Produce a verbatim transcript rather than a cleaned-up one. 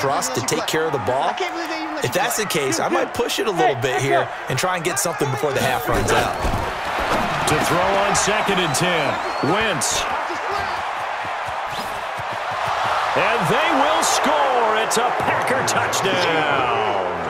trust to take care of the ball? If that's the case, I might push it a little bit here and try and get something before the half runs out. To throw on second and ten, Wentz. And they will score. It's a Packer touchdown.